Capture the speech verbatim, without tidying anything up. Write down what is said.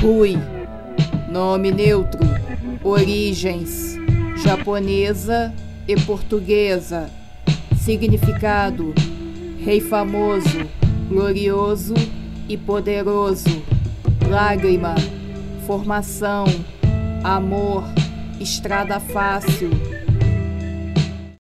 Rui, nome neutro, origens japonesa e portuguesa, significado: rei famoso, glorioso e poderoso, lágrima, formação, amor, estrada fácil,